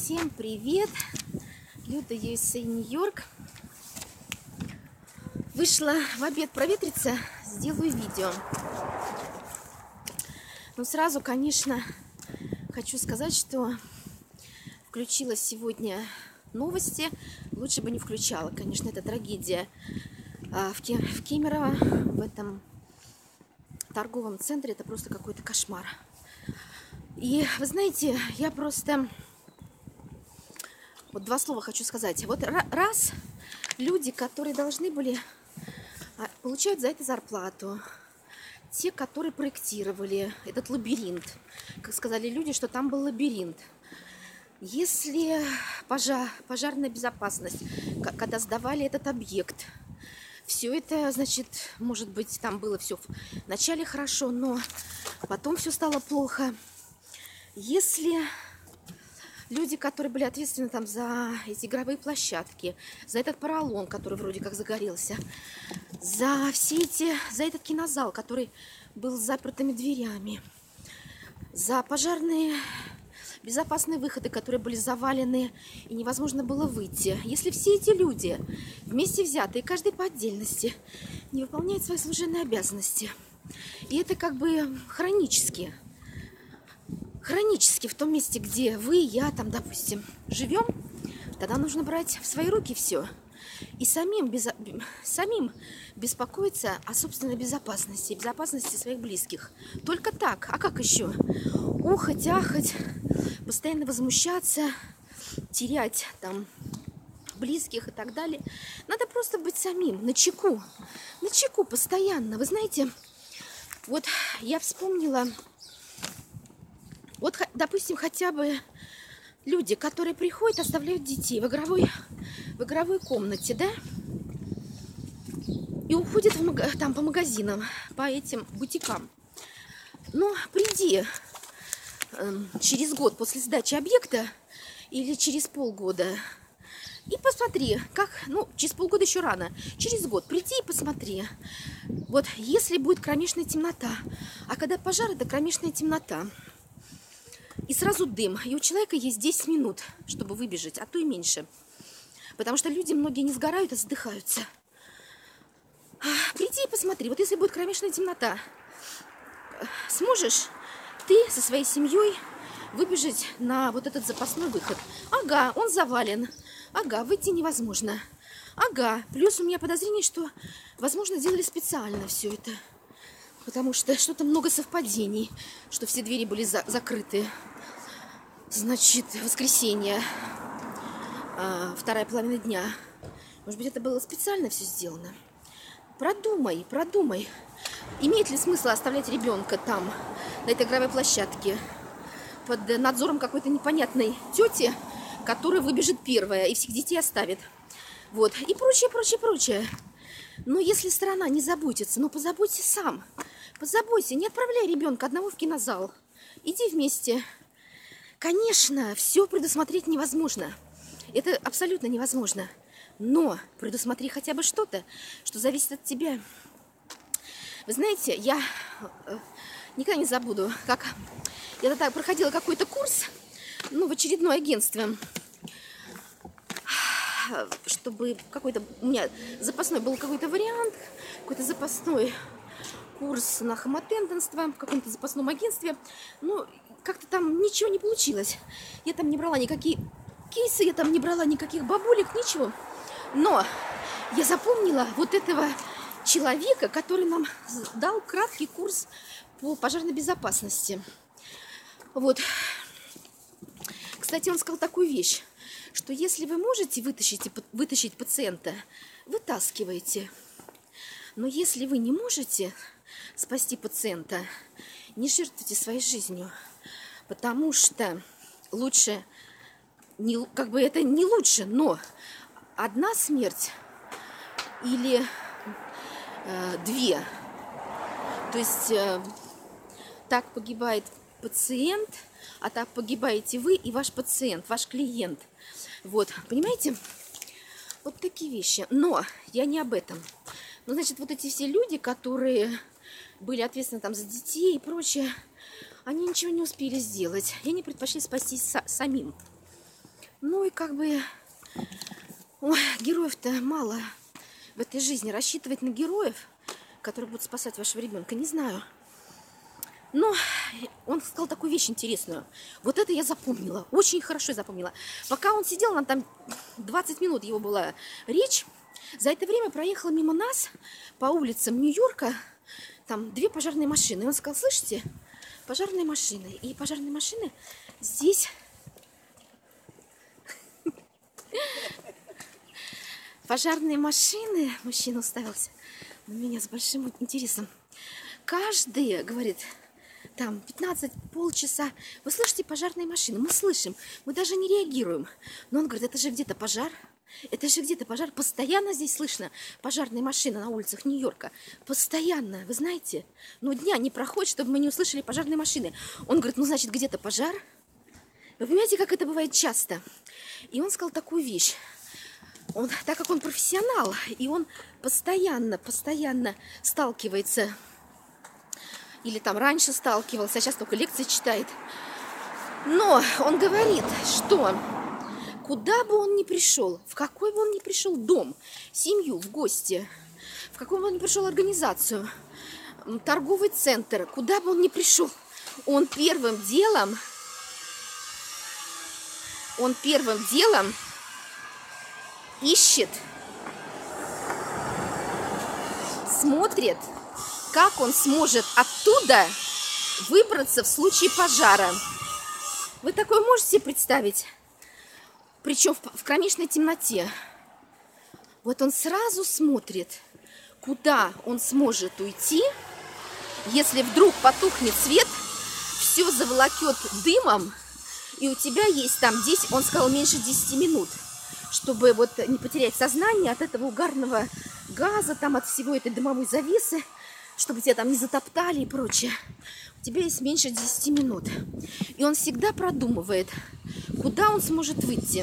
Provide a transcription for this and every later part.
Всем привет! Люда, USA, Нью-Йорк. Вышла в обед проветриться, сделаю видео. Но сразу, конечно, хочу сказать, что включила сегодня новости. Лучше бы не включала, конечно, это трагедия. В Кемерово, в этом торговом центре, это просто какой-то кошмар. И вы знаете, я просто... Вот два слова хочу сказать. Вот раз люди, которые должны были получать за это зарплату, те, которые проектировали этот лабиринт, как сказали люди, что там был лабиринт. Если пожарная безопасность, когда сдавали этот объект, все это, значит, может быть, там было все вначале хорошо, но потом все стало плохо. Если люди, которые были ответственны там за эти игровые площадки, за этот поролон, который вроде как загорелся, за этот кинозал, который был с запертыми дверями, за пожарные безопасные выходы, которые были завалены и невозможно было выйти. Если все эти люди вместе взятые, каждый по отдельности, не выполняют свои служебные обязанности, и это как бы хронически в том месте, где вы, я, там, допустим, живем, тогда нужно брать в свои руки все. И самим беспокоиться о собственной безопасности, безопасности своих близких. Только так. А как еще? Охать, ахать, постоянно возмущаться, терять там близких и так далее. Надо просто быть самим, начеку постоянно. Вы знаете, вот я вспомнила... Вот, допустим, хотя бы люди, которые приходят, оставляют детей в игровой комнате, да, и уходят там по магазинам, по этим бутикам. Но приди через год после сдачи объекта или через полгода и посмотри, как, через полгода еще рано, через год приди и посмотри. Вот если будет кромешная темнота, а когда пожар, это кромешная темнота. И сразу дым. И у человека есть 10 минут, чтобы выбежать, а то и меньше. Потому что люди, многие не сгорают, а задыхаются. Приди и посмотри. Вот если будет кромешная темнота, сможешь ты со своей семьей выбежать на вот этот запасной выход? Ага, он завален. Ага, выйти невозможно. Ага, плюс у меня подозрение, что, возможно, делали специально все это. Потому что что-то много совпадений, что все двери были закрыты. Значит, воскресенье, вторая половина дня. Может быть, это было специально все сделано? Продумай. Имеет ли смысл оставлять ребенка там, на этой игровой площадке, под надзором какой-то непонятной тети, которая выбежит первая и всех детей оставит? Вот. И прочее. Но если страна не заботится, позаботься сам. Позаботься, не отправляй ребенка одного в кинозал. Иди вместе. Конечно, все предусмотреть невозможно. Это абсолютно невозможно. Но предусмотри хотя бы что-то, что зависит от тебя. Вы знаете, я никогда не забуду, как я тогда проходила какой-то курс, в очередное агентство, чтобы какой-то у меня запасной был какой-то вариант, какой-то запасной курс на хомотенденство в каком-то запасном агентстве. Как-то там ничего не получилось. Я там не брала никакие кейсы, я там не брала никаких бабулек, ничего. Но я запомнила вот этого человека, который нам дал краткий курс по пожарной безопасности. Вот. Кстати, он сказал такую вещь, что если вы можете вытащить пациента, вытаскивайте. Но если вы не можете спасти пациента, не жертвуйте своей жизнью, потому что лучше, это не лучше, но одна смерть или две. То есть так погибает пациент, а так погибаете вы и ваш пациент, ваш клиент. Вот, понимаете? Вот такие вещи. Но я не об этом. Значит, вот эти все люди, которые были ответственны там за детей и прочее, они ничего не успели сделать. И они предпочли спастись самим. Ну и как бы, ой, героев-то мало в этой жизни. Рассчитывать на героев, которые будут спасать вашего ребенка, не знаю. Но он сказал такую вещь интересную. Вот это я запомнила, очень хорошо запомнила. Пока он сидел, нам там 20 минут его была речь. За это время проехала мимо нас по улицам Нью-Йорка там 2 пожарные машины. И он сказал, слышите, пожарные машины. И пожарные машины здесь... Пожарные машины, мужчина уставился на меня с большим интересом. Каждые, говорит, там 15, полчаса, вы слышите пожарные машины? Мы слышим, мы даже не реагируем. Но он говорит, это же где-то пожар. Это же где-то пожар. Постоянно здесь слышно пожарные машины на улицах Нью-Йорка. Постоянно, вы знаете. Но дня не проходит, чтобы мы не услышали пожарные машины. Он говорит, ну, значит, где-то пожар. Вы понимаете, как это бывает часто? И он сказал такую вещь. Он, так как он профессионал, и он постоянно сталкивается, или там раньше сталкивался, а сейчас только лекции читает. Но он говорит, что куда бы он ни пришел, в какой бы он ни пришел дом, семью, в гости, в какую бы он ни пришел организацию, торговый центр, куда бы он ни пришел, он первым делом ищет, смотрит, как он сможет оттуда выбраться в случае пожара. Вы такое можете себе представить? Причем в кромешной темноте. Вот он сразу смотрит, куда он сможет уйти, если вдруг потухнет свет, все заволокет дымом, и у тебя есть там 10, он сказал, меньше 10 минут. Чтобы вот не потерять сознание от этого угарного газа, там от всего этой дымовой завесы, чтобы тебя там не затоптали и прочее. У тебя есть меньше 10 минут. И он всегда продумывает, куда он сможет выйти,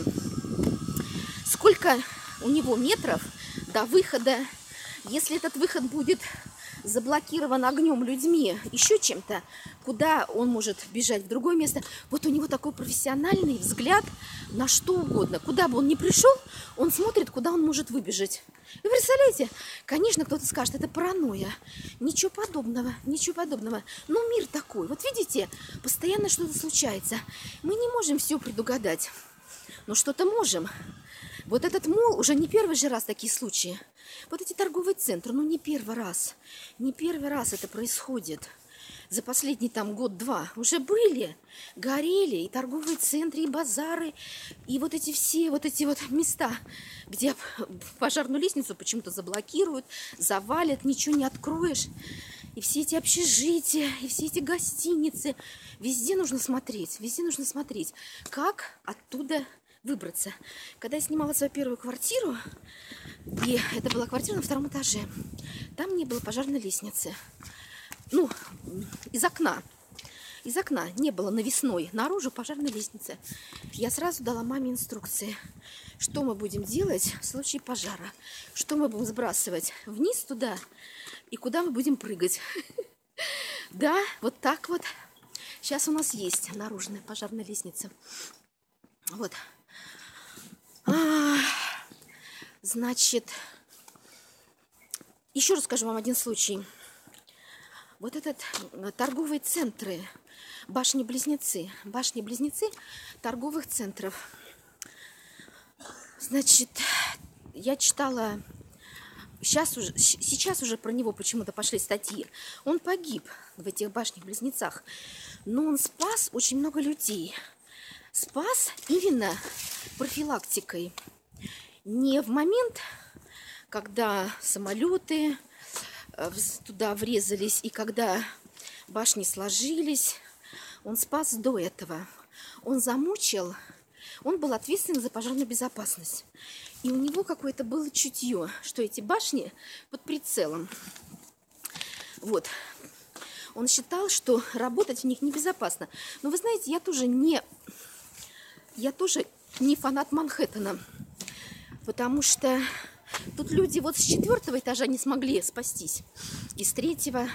сколько у него метров до выхода. Если этот выход будет заблокирован огнем, людьми, еще чем-то, куда он может бежать в другое место. Вот у него такой профессиональный взгляд на что угодно. Куда бы он ни пришел, он смотрит, куда он может выбежать. Вы представляете? Конечно, кто-то скажет, это паранойя. Ничего подобного, ничего подобного. Но мир такой. Вот видите, постоянно что-то случается. Мы не можем все предугадать, но что-то можем. Вот этот мол уже не первый же раз такие случаи. Вот эти торговые центры, ну не первый раз. Не первый раз это происходит. За последний там год-два уже были, горели и торговые центры, и базары, и вот эти все вот эти вот места, где пожарную лестницу почему-то заблокируют, завалят, ничего не откроешь. И все эти общежития, и все эти гостиницы. Везде нужно смотреть, как оттуда выбраться. Когда я снимала свою первую квартиру, и это была квартира на 2-м этаже, там не было пожарной лестницы. Ну, из окна не было навесной, наружу пожарной лестницы. Я сразу дала маме инструкции, что мы будем делать в случае пожара, что мы будем сбрасывать вниз туда и куда мы будем прыгать. Да, вот так вот. Сейчас у нас есть наружная пожарная лестница. Вот. Значит, еще расскажу вам один случай. Вот этот торговые центры, башни-близнецы торговых центров. Значит, я читала, сейчас уже про него почему-то пошли статьи. Он погиб в этих башнях-близнецах, но он спас очень много людей. Спас именно профилактикой. Не в момент, когда самолеты туда врезались и когда башни сложились, он спас до этого. Он замучил, он был ответственен за пожарную безопасность. И у него какое-то было чутье, что эти башни под прицелом. Вот. Он считал, что работать в них небезопасно. Но вы знаете, я тоже не фанат Манхэттена. Потому что тут люди вот с 4-го этажа не смогли спастись. И с 3-го.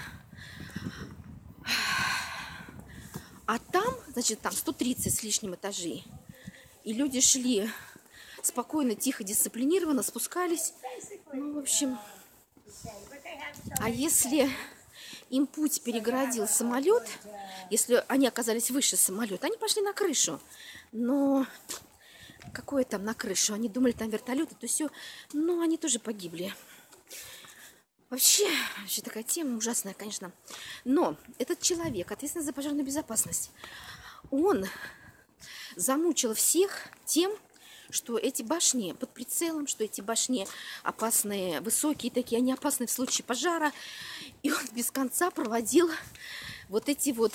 А там, значит, там 130 с лишним этажей. И люди шли спокойно, тихо, дисциплинированно, спускались. Ну, в общем, а если им путь перегородил самолет, если они оказались выше самолета, они пошли на крышу. Но какое там на крышу? Они думали, там вертолеты, то все. Но они тоже погибли. Вообще такая тема ужасная, конечно. Но этот человек, ответственный за пожарную безопасность, он замучил всех тем, что эти башни под прицелом, что эти башни опасные, высокие такие, они опасны в случае пожара. И он без конца проводил вот эти вот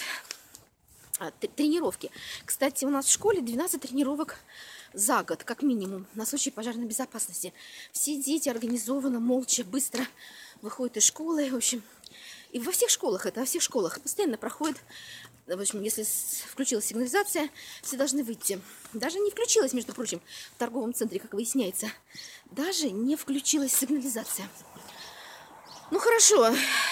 тренировки. Кстати, у нас в школе 12 тренировок за год, как минимум, на случай пожарной безопасности. Все дети организованно, молча, быстро выходят из школы. В общем, и во всех школах, это во всех школах постоянно проходит. В общем, если включилась сигнализация, все должны выйти. Даже не включилась, между прочим, в торговом центре, как выясняется. Даже не включилась сигнализация. Ну, хорошо.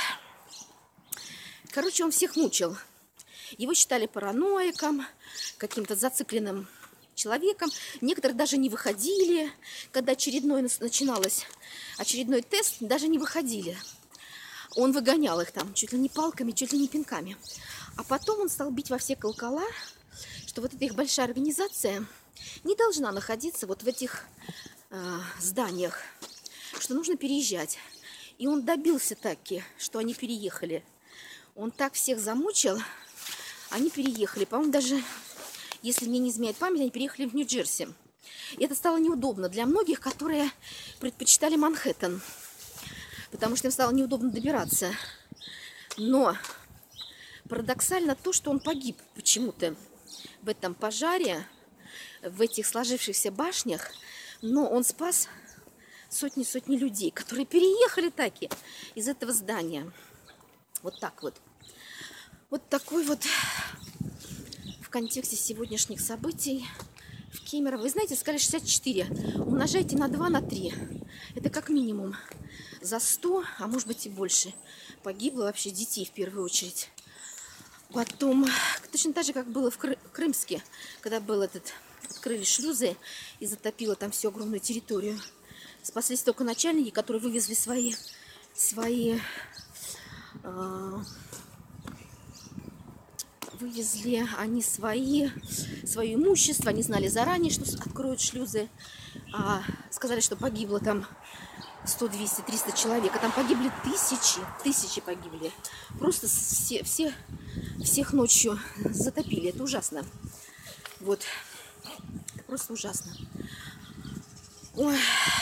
Короче, он всех мучил. Его считали параноиком, каким-то зацикленным человеком. Некоторые даже не выходили, когда начиналось очередной тест, даже не выходили. Он выгонял их там чуть ли не палками, чуть ли не пинками. А потом он стал бить во все колокола, что вот эта их большая организация не должна находиться вот в этих зданиях, что нужно переезжать. И он добился таки, что они переехали. Он так всех замучил, они переехали. По-моему, даже, если мне не изменяет память, они переехали в Нью-Джерси. И это стало неудобно для многих, которые предпочитали Манхэттен, потому что им стало неудобно добираться. Но парадоксально то, что он погиб почему-то в этом пожаре, в этих сложившихся башнях, но он спас сотни людей, которые переехали таки из этого здания. Вот так вот. Вот такой вот в контексте сегодняшних событий в Кемерово. Вы знаете, сказали 64. Умножайте на 2, на 3. Это как минимум за 100, а может быть и больше. Погибло вообще детей в первую очередь. Потом, точно так же, как было в Крымске, когда был открыли шлюзы и затопило там всю огромную территорию. Спаслись только начальники, которые вывезли вывезли они свое имущество, они знали заранее, что откроют шлюзы. Сказали, что погибло там 100, 200, 300 человек, а там погибли тысячи погибли. Просто всех ночью затопили. Это ужасно. Вот. Это просто ужасно. Ой.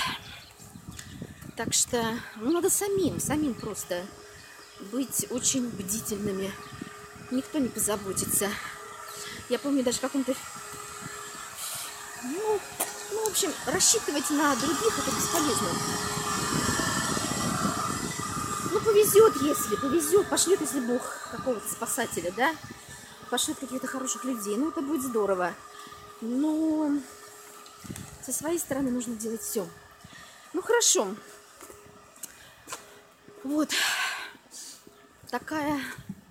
Так что, надо самим просто быть очень бдительными. Никто не позаботится. Я помню даже в каком-то... в общем, рассчитывать на других это бесполезно. Повезет, пошлет, если Бог, какого-то спасателя, да, пошлет каких-то хороших людей. Это будет здорово. Но со своей стороны нужно делать все. Хорошо. Вот такая,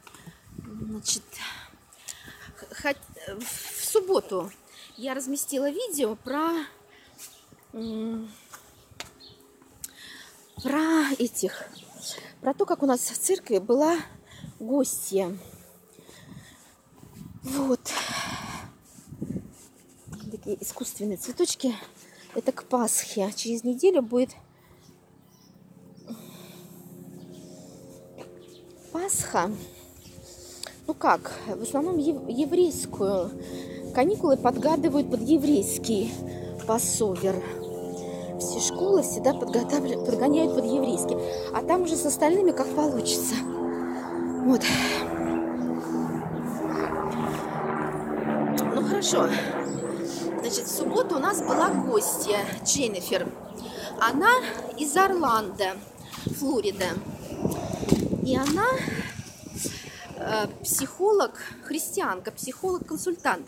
в субботу я разместила видео про то, как у нас в церкви была гостья. Вот. Такие искусственные цветочки. Это к Пасхе. Через неделю будет Пасха. В основном еврейскую. Каникулы подгадывают под еврейский пассовер. Все школы всегда подгоняют под еврейский. А там уже с остальными как получится. Вот. Хорошо. В субботу у нас была гостья Дженнифер. Она из Орландо, Флорида. И она психолог, христианка, психолог-консультант.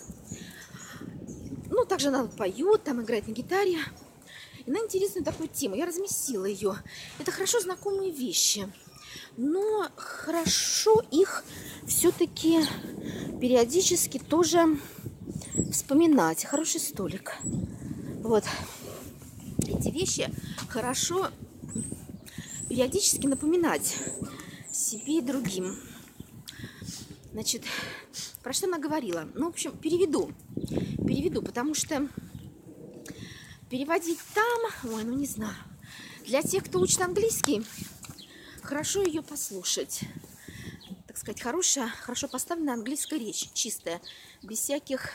Также она поет, там играет на гитаре. И на интересную такую тему. Я разместила ее. Это хорошо знакомые вещи. Но хорошо их все-таки периодически тоже вспоминать. Хороший столик. Вот. Эти вещи хорошо периодически напоминать себе и другим. Значит, про что она говорила? Ну, в общем, переведу, потому что переводить там, ой, ну не знаю. Для тех, кто учит английский, хорошо ее послушать. Так сказать, хорошо поставленная английская речь, чистая, без всяких.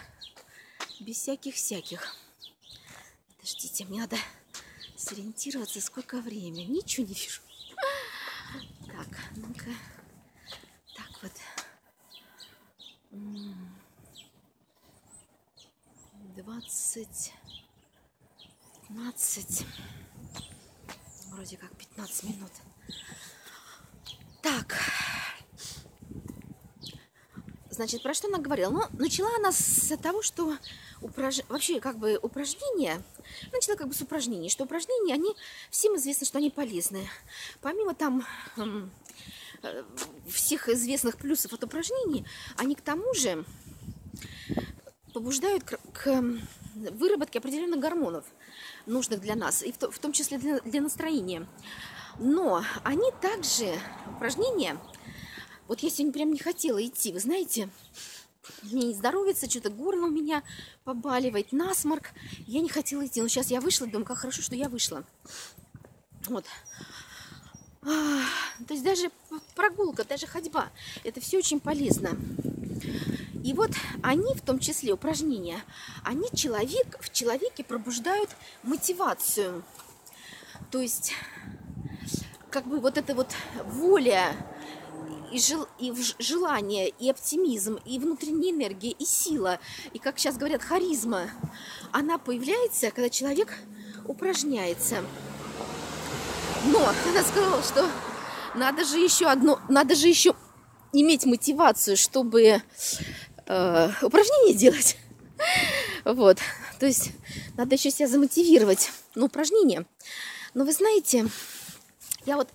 Подождите, мне надо сориентироваться, сколько времени. Ничего не вижу. Так, ну-ка. Так вот. 20, 15. Вроде как 15 минут. Так. Значит, про что она говорила? Ну, начала она с того, что вообще как бы упражнения, начала как бы с упражнений, что упражнения, они, всем известно, что они полезны. Помимо там всех известных плюсов от упражнений, они к тому же побуждают к выработке определенных гормонов, нужных для нас, и в том числе для настроения. Но они также, упражнения, вот я сегодня прям не хотела идти, вы знаете, мне не здоровится, что-то горло у меня побаливает, насморк, я не хотела идти, но сейчас я вышла, думаю, как хорошо, что я вышла. Вот. То есть даже прогулка, даже ходьба, это все очень полезно. И вот они, в том числе упражнения, они в человеке пробуждают мотивацию. То есть, как бы вот эта вот воля, и желание, и оптимизм, и внутренняя энергия, и сила, и, как сейчас говорят, харизма, она появляется, когда человек упражняется. Но она сказала, что надо же еще иметь мотивацию, чтобы упражнения делать. Вот. То есть надо еще себя замотивировать на упражнения. Но вы знаете, я вот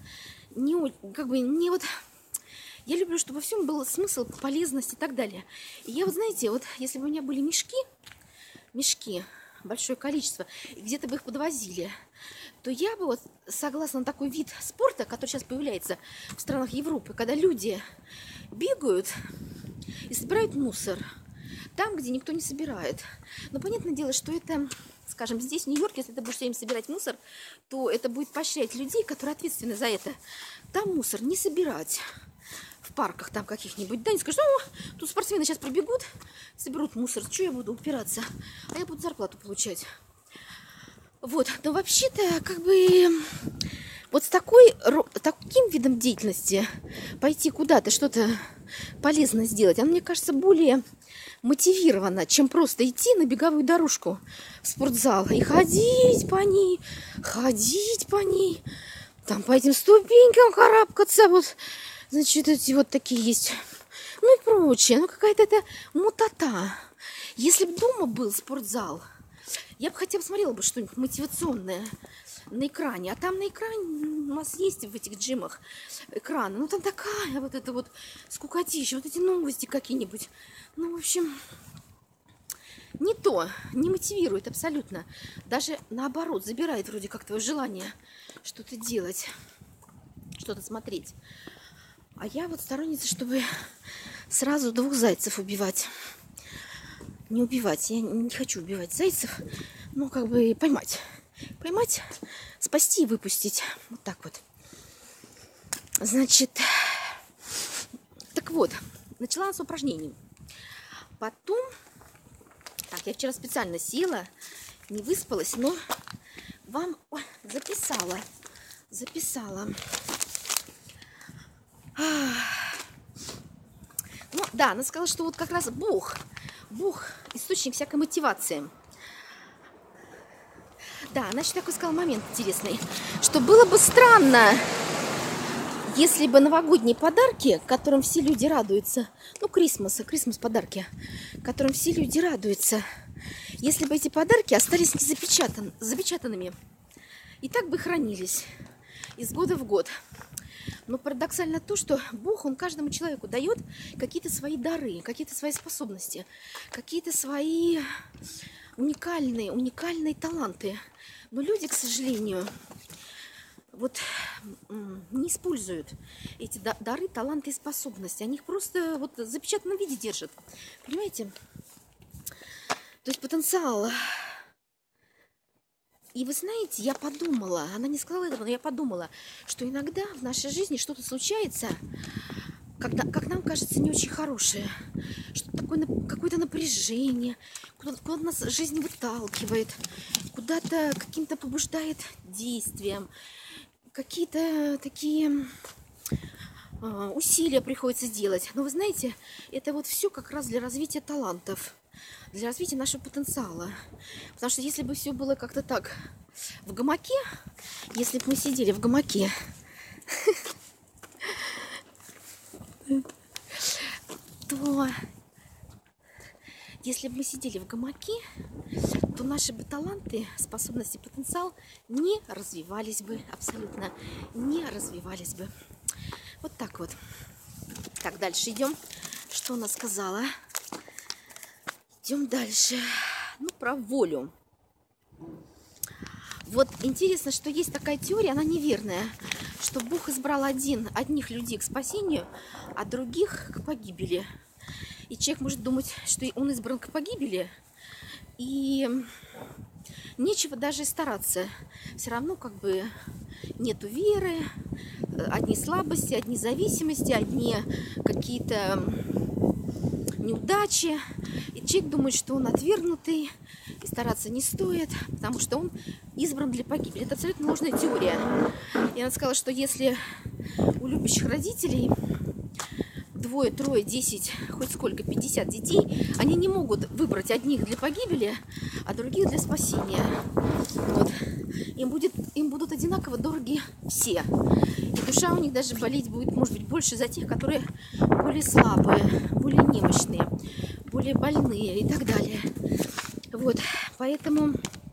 я люблю, чтобы во всем был смысл, полезность и так далее. И я вот, знаете, вот если бы у меня были мешки, большое количество, и где-то бы их подвозили, то я бы вот согласна на такой вид спорта, который сейчас появляется в странах Европы, когда люди бегают и собирают мусор там, где никто не собирает. Но понятное дело, что это, скажем, здесь, в Нью-Йорке, если ты будешь всем собирать мусор, то это будет поощрять людей, которые ответственны за это. Там мусор не собирать. В парках там каких-нибудь, да, не скажут, тут спортсмены сейчас пробегут, соберут мусор, что я буду упираться, а я буду зарплату получать. Вот, но вообще-то, как бы, вот с таким видом деятельности пойти куда-то, что-то полезное сделать, оно, мне кажется, более мотивировано, чем просто идти на беговую дорожку в спортзал и ходить по ней, там по этим ступенькам карабкаться, вот. Значит, эти вот такие есть. Ну и прочее. Ну какая-то это мутата. Если бы дома был спортзал, я бы хотя бы смотрела бы что-нибудь мотивационное на экране. А там на экране у нас есть в этих джимах экраны. Ну там такая вот эта вот скукотища, вот эти новости какие-нибудь. Ну, в общем, не мотивирует абсолютно. Даже наоборот, забирает вроде как твое желание что-то делать, что-то смотреть. А я вот сторонница, чтобы сразу 2 зайцев убивать. Не убивать. Я не хочу убивать зайцев. Ну, как бы поймать. Поймать, спасти и выпустить. Вот так вот. Значит, так вот, начала с упражнений. Потом, так, я вчера специально села, не выспалась, но вам записала. Ну, да, она сказала, что вот как раз Бог источник всякой мотивации. Да, она еще такой сказала момент интересный, что было бы странно, если бы новогодние подарки, которым все люди радуются, ну, Крисмас подарки, которым все люди радуются, если бы эти подарки остались не запечатанными и так бы хранились из года в год. Но парадоксально то, что Бог, Он каждому человеку дает какие-то свои дары, какие-то свои способности, какие-то свои уникальные таланты. Но люди, к сожалению, вот не используют эти дары, таланты и способности. Они их просто вот в запечатанном виде держат. Понимаете? То есть потенциал. И вы знаете, я подумала, она не сказала этого, но я подумала, что иногда в нашей жизни что-то случается, когда, как нам кажется, не очень хорошее. Что-то такое, какое-то напряжение, куда-то нас жизнь выталкивает, куда-то каким-то побуждает действием. Какие-то такие усилия приходится делать. Но вы знаете, это вот все как раз для развития талантов, для развития нашего потенциала. Потому что если бы все было как-то так в гамаке, если бы мы сидели в гамаке, то если бы мы сидели в гамаке, то наши бы таланты, способности, потенциал не развивались бы, абсолютно не развивались бы. Вот так вот. Так, дальше идем. Что она сказала? Идем дальше. Ну, про волю. Вот интересно, что есть такая теория, она неверная, что Бог избрал одних людей к спасению, а других к погибели. И человек может думать, что он избран к погибели, и нечего даже стараться. Все равно как бы нету веры, одни слабости, одни зависимости, одни какие-то неудачи. И человек думает, что он отвергнутый, и стараться не стоит, потому что он избран для погибели. Это абсолютно ложная теория. И она сказала, что если у любящих родителей 2, 3, 10, хоть сколько, 50 детей, они не могут выбрать одних для погибели, а других для спасения. Вот. Им будут одинаково дороги все. И душа у них даже болеть будет, может быть, больше за тех, которые более слабые, более немощные, более больные и так далее. Вот. Поэтому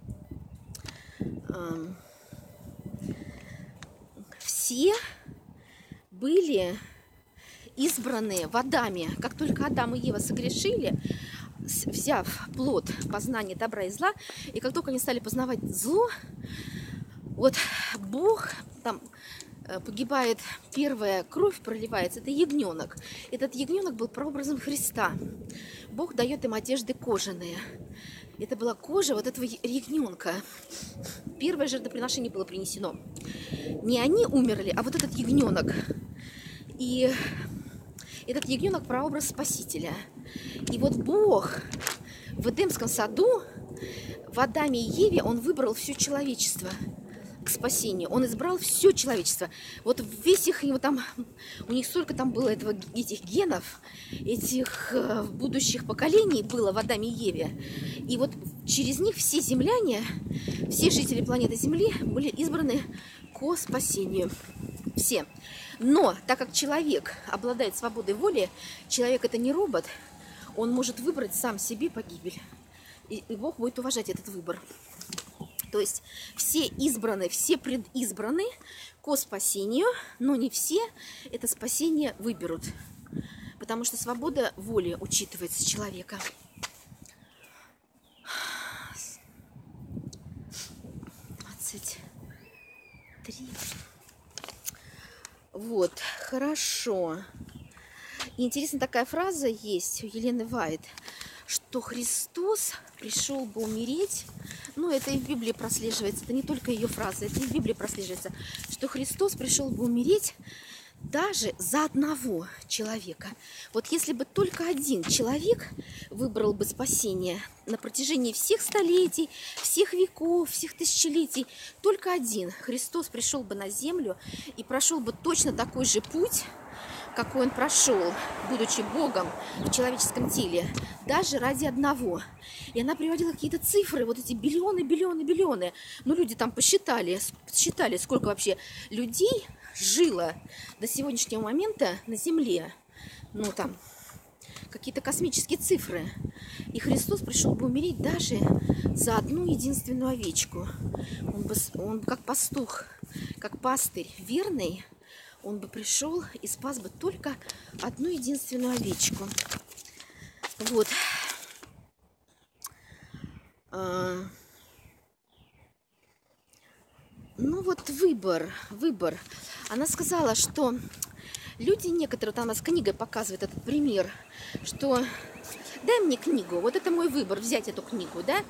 все были избранные в Адаме. Как только Адам и Ева согрешили, взяв плод познания добра и зла, и как только они стали познавать зло, вот Бог, там погибает первая кровь, проливается, это ягненок. Этот ягненок был прообразом Христа. Бог дает им одежды кожаные. Это была кожа вот этого ягненка. Первое жертвоприношение было принесено. Не они умерли, а вот этот ягненок. И этот ягненок прообраз Спасителя. И вот Бог в Эдемском саду, в Адаме и Еве, Он выбрал все человечество к спасению. Он избрал все человечество. Вот весь их, там, у них столько там было этих генов, этих будущих поколений было в Адаме и Еве. И вот через них все земляне, все жители планеты Земли были избраны ко спасению. Все. Но так как человек обладает свободой воли, человек это не робот, он может выбрать сам себе погибель. И Бог будет уважать этот выбор. То есть все избраны, все предизбраны ко спасению, но не все это спасение выберут. Потому что свобода воли учитывается человека. Вот, хорошо. И интересная такая фраза есть у Елены Вайт, что Христос пришел бы умереть. Ну, это и в Библии прослеживается, это не только ее фраза, это и в Библии прослеживается, что Христос пришел бы умереть даже за одного человека. Вот если бы только один человек выбрал бы спасение на протяжении всех столетий, всех веков, всех тысячелетий, только один Христос пришел бы на землю и прошел бы точно такой же путь, какой он прошел, будучи Богом в человеческом теле, даже ради одного. И она приводила какие-то цифры, вот эти биллионы. Ну, люди там посчитали, сколько вообще людей жило до сегодняшнего момента на Земле. Ну, там, какие-то космические цифры. И Христос пришел бы умереть даже за одну единственную овечку. Он как пастух, как пастырь верный, Он бы пришел и спас бы только одну единственную овечку. Вот. Ну вот выбор. Она сказала, что люди некоторые, там у нас книгой показывает этот пример, что дай мне книгу, вот это мой выбор, взять эту книгу, да,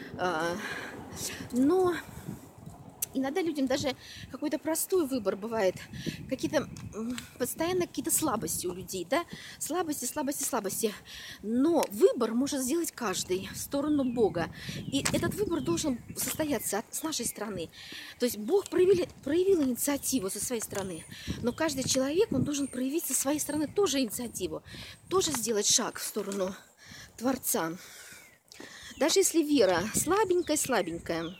но иногда людям даже какой-то простой выбор бывает, постоянно какие-то слабости у людей, да, слабости, но выбор может сделать каждый в сторону Бога, и этот выбор должен состояться с нашей стороны, то есть Бог проявил инициативу со своей стороны, но каждый человек, он должен проявить со своей стороны тоже инициативу, тоже сделать шаг в сторону Творца, даже если вера слабенькая.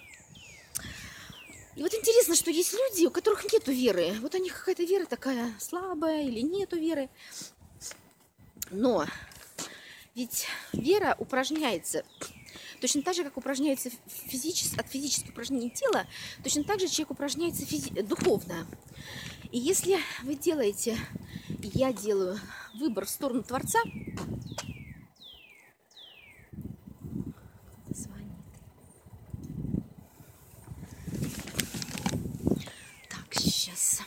И вот интересно, что есть люди, у которых нету веры. Вот у них какая-то вера такая слабая или нету веры. Но ведь вера упражняется точно так же, как упражняется от физических упражнений тела, точно так же человек упражняется духовно. И если вы делаете, и я делаю выбор в сторону Творца, сейчас.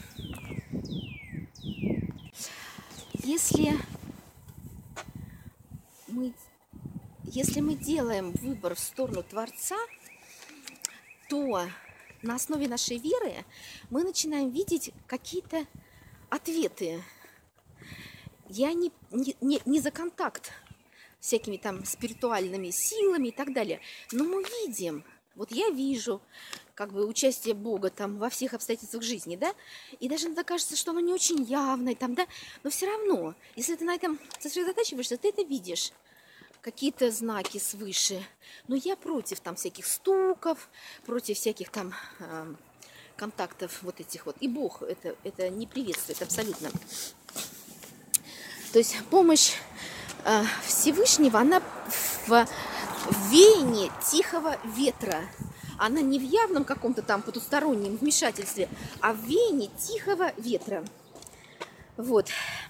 Если мы делаем выбор в сторону Творца, то на основе нашей веры мы начинаем видеть какие-то ответы. Я не за контакт с всякими там спиритуальными силами и так далее, но мы видим, вот я вижу как бы участие Бога там во всех обстоятельствах жизни, да, и даже иногда кажется, что оно не очень явное там, да, но все равно, если ты на этом сосредотачиваешься, ты это видишь, какие-то знаки свыше. Но я против там всяких стуков, против всяких там контактов вот этих вот. И Бог это не приветствует абсолютно. То есть помощь Всевышнего, она в веянии тихого ветра. Она не в явном каком-то там потустороннем вмешательстве, а в веянии тихого ветра. Вот.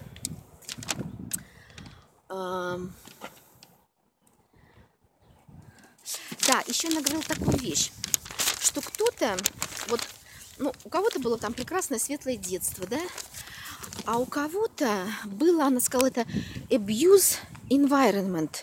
Да, еще она говорила такую вещь, что кто-то, вот, ну, у кого-то было там прекрасное светлое детство, да, а у кого-то было, она сказала, это abuse environment,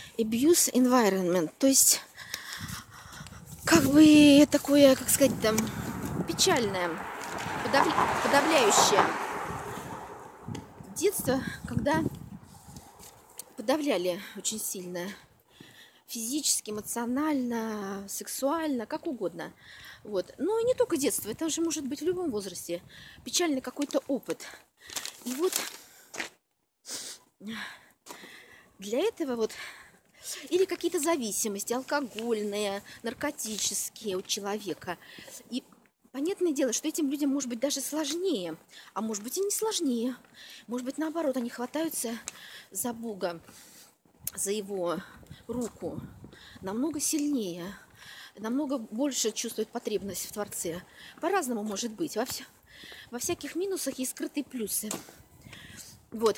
то есть, как бы такое, как сказать, там, печальное, подавляющее детство, когда подавляли очень сильно. Физически, эмоционально, сексуально, как угодно. Вот. Но и не только детство, это же может быть в любом возрасте. Печальный какой-то опыт. И вот для этого вот или какие-то зависимости, алкогольные, наркотические у человека. И понятное дело, что этим людям может быть даже сложнее, а может быть и не сложнее. Может быть, наоборот, они хватаются за Бога, за его руку намного сильнее, намного больше чувствует потребность в Творце. По-разному может быть. Во всяких минусах есть скрытые плюсы. Вот.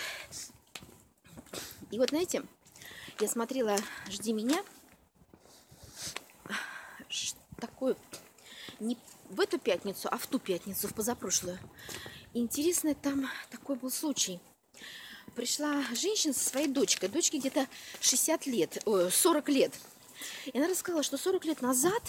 И вот, знаете, я смотрела «Жди меня», такую, не в эту пятницу, а в ту пятницу, в позапрошлую. И интересно, там такой был случай. Пришла женщина со своей дочкой. Дочке где-то 40 лет. И она рассказала, что 40 лет назад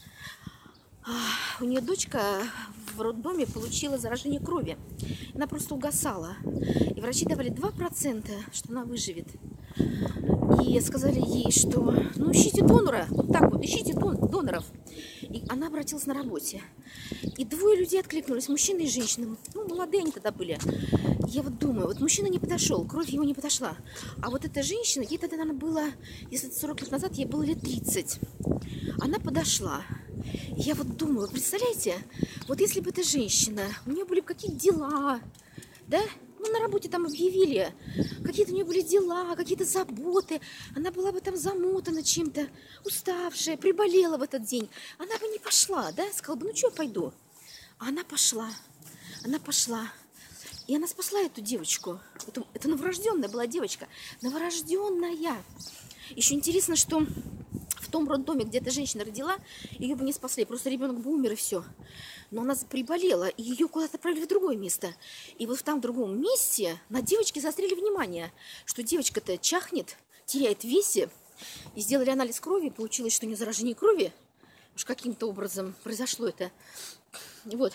у нее дочка в роддоме получила заражение крови. Она просто угасала. И врачи давали 2%, что она выживет. И сказали ей, что ну ищите донора. Вот так вот, ищите доноров. И она обратилась на работе. И двое людей откликнулись, мужчина и женщина. Ну, молодые они тогда были. Я вот думаю, вот мужчина не подошел, кровь ему не подошла. А вот эта женщина, ей тогда, наверное, было, если это 40 лет назад, ей было лет 30. Она подошла. И я вот думаю, представляете, вот если бы эта женщина, у нее были какие-то дела, да? Ну, на работе там объявили, какие-то у нее были дела, какие-то заботы. Она была бы там замотана чем-то, уставшая, приболела в этот день. Она бы не пошла, да? Сказала бы, ну, что я пойду? А она пошла. Она пошла. И она спасла эту девочку. Это новорожденная была девочка. Новорожденная. Еще интересно, что в том роддоме, где эта женщина родила, ее бы не спасли. Просто ребенок бы умер и все. Но она приболела, и ее куда-то отправили в другое место. И вот там, в другом месте, на девочке заострили внимание, что девочка-то чахнет, теряет в весе. И сделали анализ крови, получилось, что у нее заражение крови. Уж каким-то образом произошло это. Вот.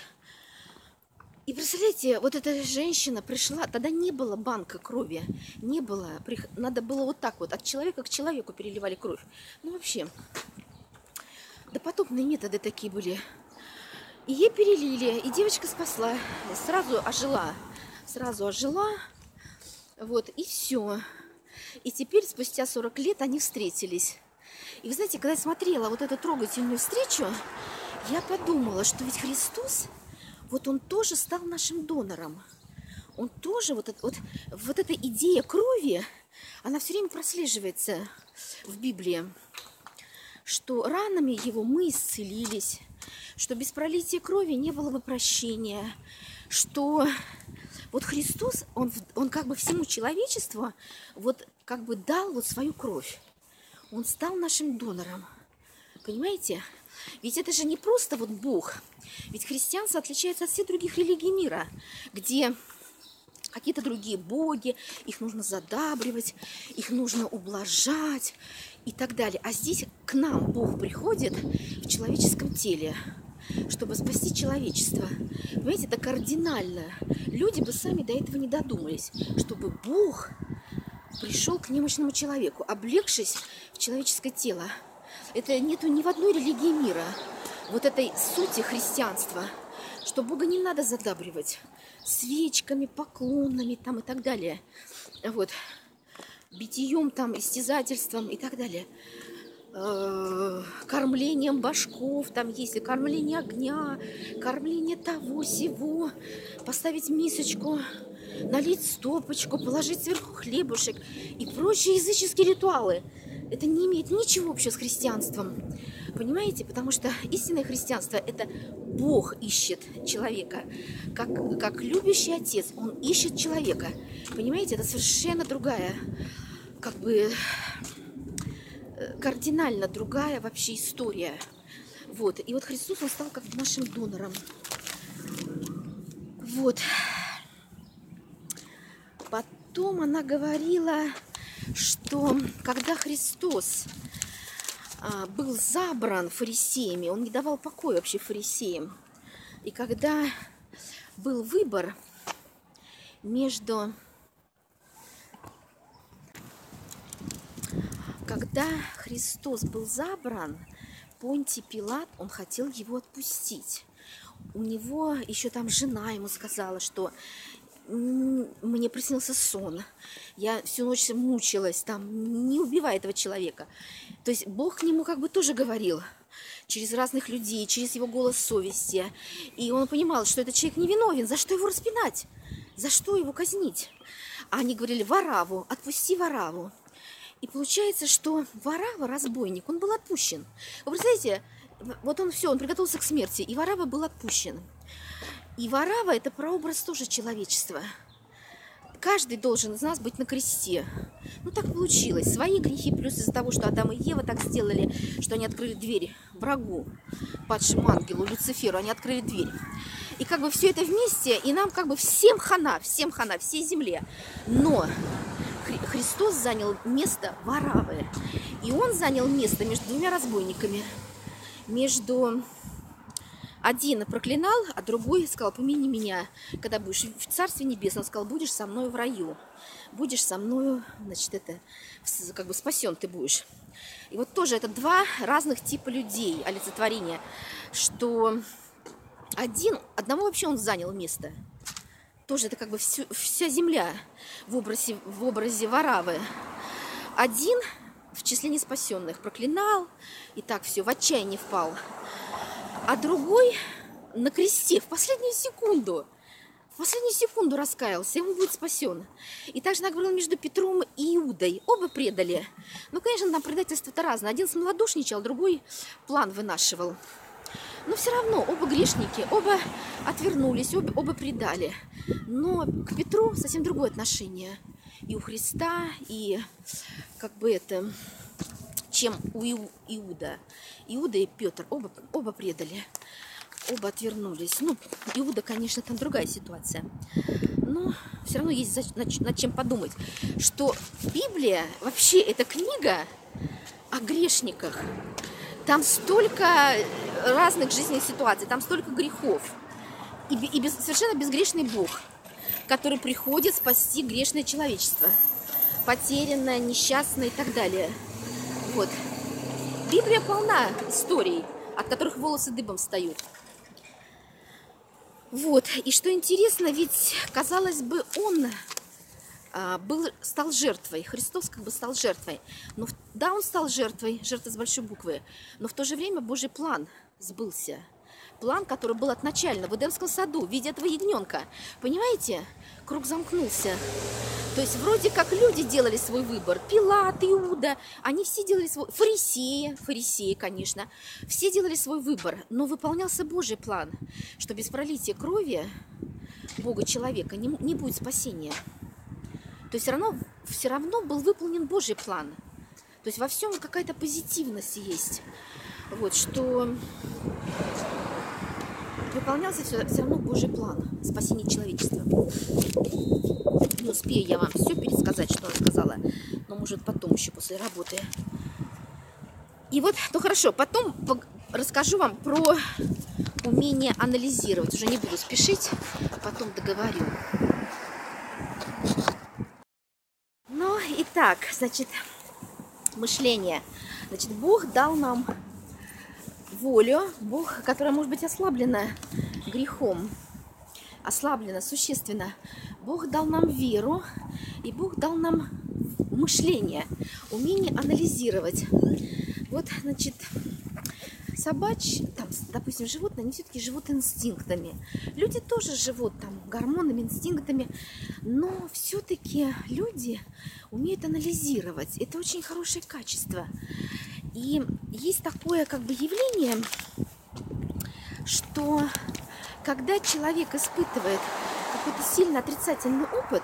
И представляете, вот эта женщина пришла, тогда не было банка крови, не было, надо было вот так вот, от человека к человеку переливали кровь. Ну вообще, допотопные методы такие были. И ей перелили, и девочка спасла, сразу ожила, вот, и все. И теперь, спустя 40 лет, они встретились. И вы знаете, когда я смотрела вот эту трогательную встречу, я подумала, что ведь Христос, вот он тоже стал нашим донором. Он тоже, вот эта идея крови, она все время прослеживается в Библии, что ранами его мы исцелились, что без пролития крови не было бы прощения, что вот Христос, он как бы всему человечеству вот как бы дал вот свою кровь. Он стал нашим донором. Понимаете? Ведь это же не просто вот Бог. Ведь христианство отличается от всех других религий мира, где какие-то другие боги, их нужно задабривать, их нужно ублажать и так далее. А здесь к нам Бог приходит в человеческом теле, чтобы спасти человечество. Понимаете, это кардинально. Люди бы сами до этого не додумались, чтобы Бог пришел к немощному человеку, облегшись в человеческое тело. Это нету ни в одной религии мира вот этой сути христианства, что Бога не надо задабривать свечками, поклонами там и так далее. Вот. Битием там, истязательством и так далее. Кормлением башков, там есть и кормление огня, кормление того, сего, поставить мисочку, налить стопочку, положить сверху хлебушек и прочие языческие ритуалы. Это не имеет ничего общего с христианством. Понимаете? Потому что истинное христианство – это Бог ищет человека. Как любящий отец, он ищет человека. Понимаете? Это совершенно другая, как бы кардинально другая вообще история. Вот. И вот Христос, он стал как бы нашим донором. Вот. Потом она говорила, что когда Христос был забран фарисеями, он не давал покоя вообще фарисеям. И когда был выбор между... Когда Христос был забран, Понтий Пилат, он хотел его отпустить. У него еще там жена ему сказала, что мне приснился сон, я всю ночь мучилась, там, не убивай этого человека. То есть Бог к нему как бы тоже говорил через разных людей, через его голос совести. И он понимал, что этот человек невиновен, за что его распинать, за что его казнить. А они говорили: Варавву, отпусти Варавву. И получается, что Варавва, разбойник, он был отпущен. Вы представляете, вот он все, он приготовился к смерти, и Варавва был отпущен. И Варавва – это прообраз тоже человечества. Каждый должен из нас быть на кресте. Ну, так получилось. Свои грехи, плюс из-за того, что Адам и Ева так сделали, что они открыли дверь врагу, падшему ангелу, Люциферу, они открыли дверь. И как бы все это вместе, и нам как бы всем хана, всей земле. Но Христос занял место Вараввы. И он занял место между двумя разбойниками. Один проклинал, а другой сказал: помяни меня, когда будешь в Царстве Небесном. Он сказал: будешь со мной в раю, будешь со мною, значит, это, как бы спасен ты будешь. И вот тоже это два разных типа людей, олицетворения, что одного вообще он занял место. Тоже это как бы вся земля в образе Вараввы. Один в числе неспасенных проклинал, и так все, в отчаяние впал. А другой на кресте в последнюю секунду раскаялся, и он будет спасен. И также она говорила между Петром и Иудой. Оба предали. Ну, конечно, там предательство-то разное. Один смолодушничал, другой план вынашивал. Но все равно оба грешники, оба отвернулись, оба предали. Но к Петру совсем другое отношение. И у Христа, и как бы это, чем у Иуда. Иуда и Петр оба предали, оба отвернулись. Ну, Иуда, конечно, там другая ситуация. Но все равно есть над чем подумать, что Библия, вообще эта книга о грешниках. Там столько разных жизненных ситуаций, там столько грехов. И совершенно безгрешный Бог, который приходит спасти грешное человечество. Потерянное, несчастное и так далее. Вот. Библия полна историй, от которых волосы дыбом встают. Вот. И что интересно, ведь, казалось бы, он стал жертвой. Христос как бы стал жертвой. Но, да, он стал жертвой с большой буквы. Но в то же время Божий план сбылся. План, который был отначально в Эдемском саду в виде этого ягненка. Понимаете? Круг замкнулся. То есть вроде как люди делали свой выбор. Пилат, Иуда, они все делали свой... Фарисеи, конечно. Все делали свой выбор. Но выполнялся Божий план, что без пролития крови Бога человека не будет спасения. То есть все равно был выполнен Божий план. То есть во всем какая-то позитивность есть. Вот, что выполнялся все равно Божий план спасения человечества. Не успею я вам все пересказать, что я сказала, но, может, потом еще после работы. И вот, ну хорошо, потом расскажу вам про умение анализировать. Уже не буду спешить, потом договорю. Ну, итак, значит, мышление. Значит, Бог дал нам волю, Бог, которая может быть ослаблена грехом, ослаблена существенно. Бог дал нам веру, и Бог дал нам мышление, умение анализировать. Вот, значит, там, допустим, животные, они все-таки живут инстинктами. Люди тоже живут там гормонами, инстинктами, но все-таки люди умеют анализировать. Это очень хорошее качество. И есть такое как бы явление, что когда человек испытывает какой-то сильно отрицательный опыт,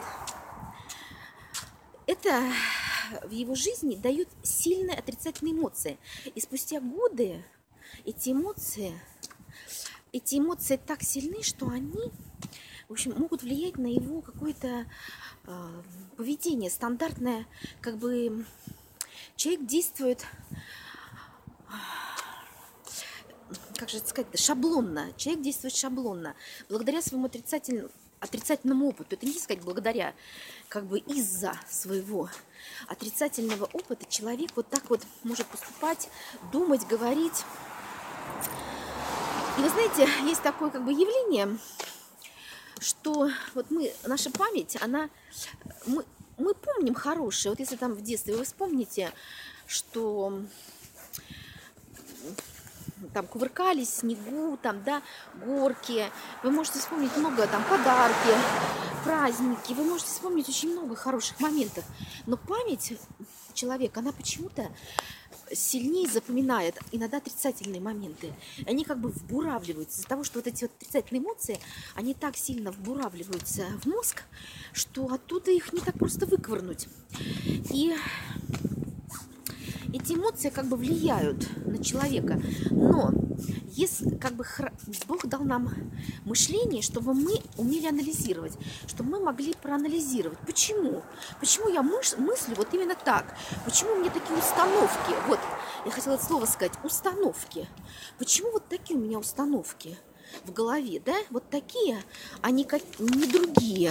это в его жизни дает сильные отрицательные эмоции. И спустя годы эти эмоции так сильны, что они, в общем, могут влиять на его какое-то поведение стандартное. Как бы человек действует, как же это сказать, шаблонно. Человек действует шаблонно. Благодаря своему отрицательному опыту. Это не сказать благодаря, как бы из-за своего отрицательного опыта человек вот так вот может поступать, думать, говорить. И вы знаете, есть такое как бы явление, что вот наша память, мы помним хорошее. Вот если там в детстве вы вспомните, что там кувыркались в снегу, там, да, горки. Вы можете вспомнить много там подарки, праздники. Вы можете вспомнить очень много хороших моментов. Но память человека, она почему-то сильнее запоминает иногда отрицательные моменты. Они как бы вбуравливаются. Из-за того, что вот эти вот отрицательные эмоции, они так сильно вбуравливаются в мозг, что оттуда их не так просто выковырнуть. И эти эмоции как бы влияют на человека. Но если как бы Бог дал нам мышление, чтобы мы умели анализировать, чтобы мы могли проанализировать. Почему? Почему я мыслю вот именно так? Почему у меня такие установки? Вот, я хотела это слово сказать. Установки. Почему вот такие у меня установки в голове, да? Вот такие, а не другие.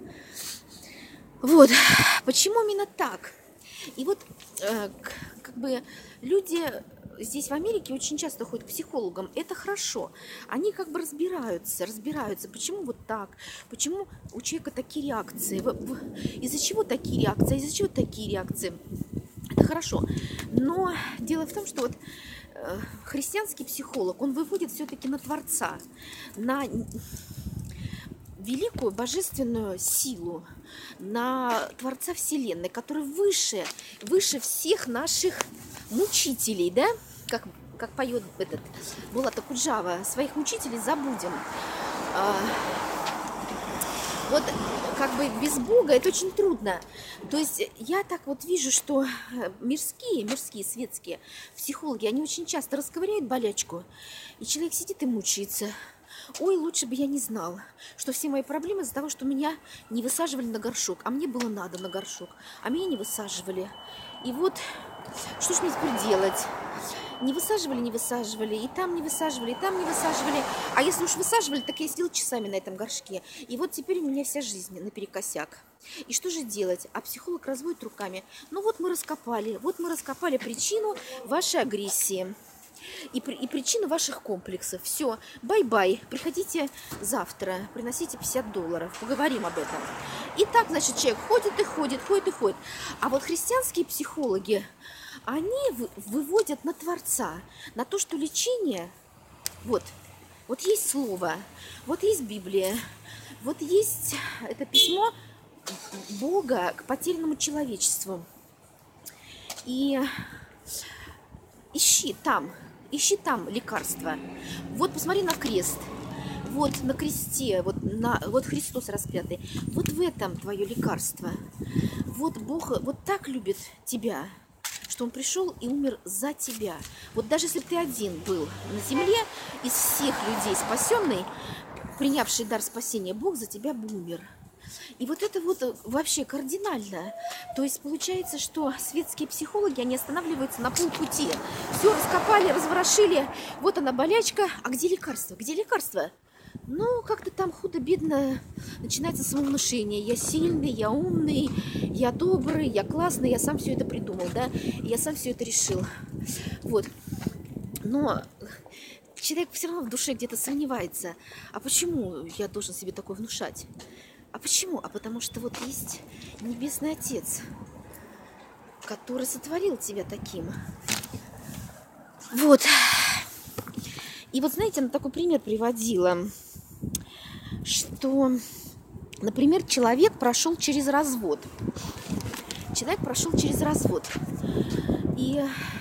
Вот. Почему именно так? И вот как бы люди здесь в Америке очень часто ходят к психологам. Это хорошо. Они как бы разбираются, почему вот так, почему у человека такие реакции, из-за чего такие реакции, из-за чего такие реакции. Это хорошо. Но дело в том, что вот христианский психолог, он выводит все-таки на Творца, на великую божественную силу, на Творца Вселенной, который выше всех наших мучителей, да, как как поет этот Булат Акуджава, своих учителей забудем. А, вот как бы без Бога это очень трудно. То есть я так вот вижу, что мирские, светские психологи, они очень часто расковыряют болячку, и человек сидит и мучается. Ой, лучше бы я не знал, что все мои проблемы из-за того, что меня не высаживали на горшок, а мне было надо на горшок, а меня не высаживали. И вот, что ж мне теперь делать? Не высаживали, и там не высаживали, и там не высаживали. А если уж высаживали, так я сидела часами на этом горшке. И вот теперь у меня вся жизнь наперекосяк. И что же делать? А психолог разводит руками. Ну вот мы раскопали причину вашей агрессии. И причину ваших комплексов. Все, бай-бай, приходите завтра, приносите $50, поговорим об этом. И так, значит, человек ходит и ходит. А вот христианские психологи, они выводят на Творца, на то, что лечение, вот есть Слово, вот есть Библия, вот есть это письмо Бога к потерянному человечеству. И ищи там лекарство. Вот посмотри на крест. Вот на кресте, вот Христос распятый. Вот в этом твое лекарство. Вот Бог вот так любит тебя, что Он пришел и умер за тебя. Вот даже если бы ты один был на земле, из всех людей спасенный, принявший дар спасения, Бог за тебя бы умер. И вот это вот вообще кардинально. То есть получается, что светские психологи, они останавливаются на полпути. Все раскопали, разворошили. Вот она болячка. А где лекарство? Где лекарство? Ну, как-то там худо-бедно начинается самовнушение. Я сильный, я умный, я добрый, я классный, я сам все это придумал, да? Я сам все это решил. Вот. Но человек все равно в душе где-то сомневается. А почему я должен себе такое внушать? А почему? А потому что вот есть Небесный Отец, который сотворил тебя таким. Вот. И вот, знаете, она такой пример приводила, что, например, человек прошел через развод. И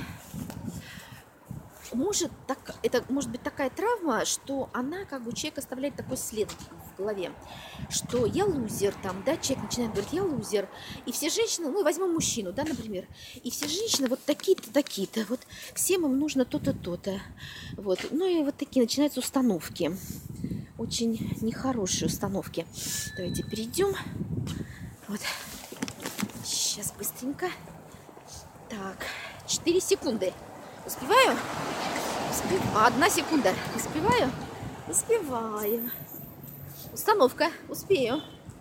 это может быть такая травма, что она как бы у человека оставляет такой след в голове, что я лузер, там, да, человек начинает говорить, я лузер, и все женщины, ну, возьмем мужчину, да, например, и все женщины вот такие-то, такие-то, вот всем им нужно то-то, то-то, вот, ну, и вот такие начинаются установки, очень нехорошие установки. Давайте перейдем, вот, сейчас быстренько, так, 4 секунды, успеваю? 1 секунда. Успеваю? Успеваю. Установка. Успею.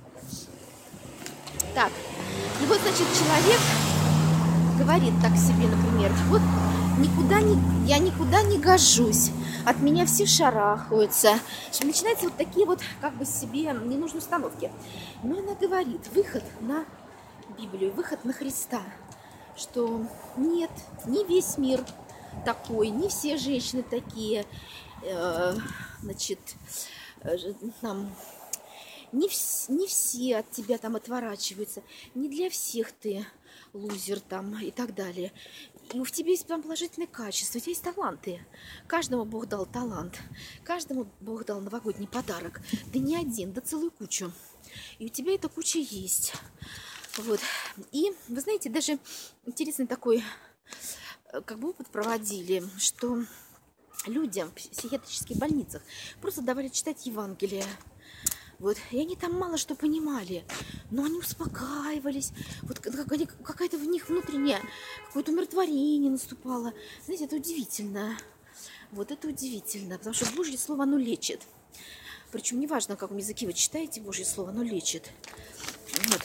Так. И вот, значит, человек говорит так себе, например, вот я никуда не гожусь. От меня все шарахаются. Начинаются вот такие вот как бы себе ненужные установки. Но она говорит, выход на Библию, выход на Христа. Что нет, не весь мир такой, не все женщины такие, значит, там, не все от тебя там отворачиваются, не для всех ты лузер там и так далее. И в тебе есть там положительные качества, у тебя есть таланты. Каждому Бог дал талант, каждому Бог дал новогодний подарок. Да не один, да целую кучу. И у тебя эта куча есть. Вот. И, вы знаете, даже интересный такой как бы опыт проводили, что людям в психиатрических больницах просто давали читать Евангелие. Вот. И они там мало что понимали, но они успокаивались. Вот какая-то в них внутреннее какое-то умиротворение наступало. Знаете, это удивительно. Вот это удивительно, потому что Божье Слово, оно лечит. Причем неважно, на каком языке вы читаете Божье Слово, оно лечит. Вот.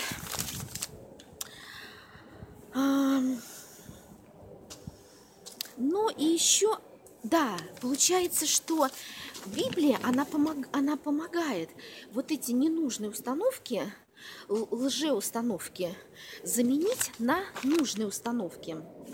Ну и еще, да, получается, что Библия, она помогает вот эти ненужные установки, лжеустановки, заменить на нужные установки.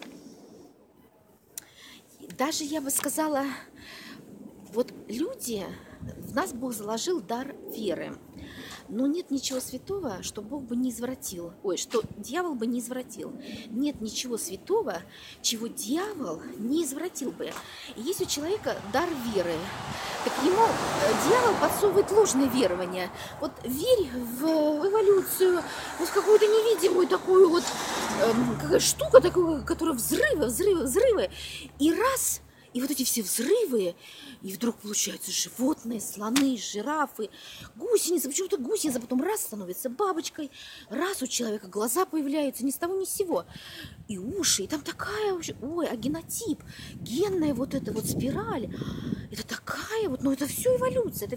Даже, я бы сказала, вот люди, в нас Бог заложил дар веры. Но нет ничего святого, что Бог бы не извратил. Ой, что дьявол бы не извратил. Нет ничего святого, чего дьявол не извратил бы. И есть у человека дар веры. Так ему дьявол подсовывает ложные верования. Вот верь в эволюцию, вот в какую-то невидимую такую вот какая штука, такую, которая взрывы. И раз... И вот эти все взрывы, и вдруг получаются животные, слоны, жирафы, гусеницы. Почему-то гусеница потом раз становится бабочкой, раз у человека глаза появляются ни с того ни с сего. И уши, и там такая вообще, ой, а генотип, генная вот эта вот спираль. Это такая вот, ну это все эволюция,